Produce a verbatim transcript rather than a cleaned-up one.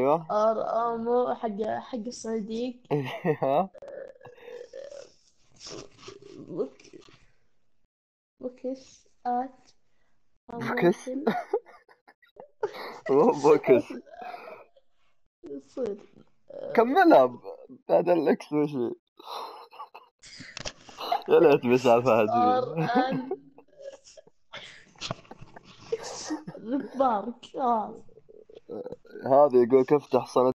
ايوه. ار امو حق حق الصناديق. ايوه. بوك بوكس ات بوكس. اماكن. مو بوكس. يصير كملها ب- بعد الاكس وشي. يا ليت بسعى فهد ار فيه. ان بارك. هذا يقول افتح صناديق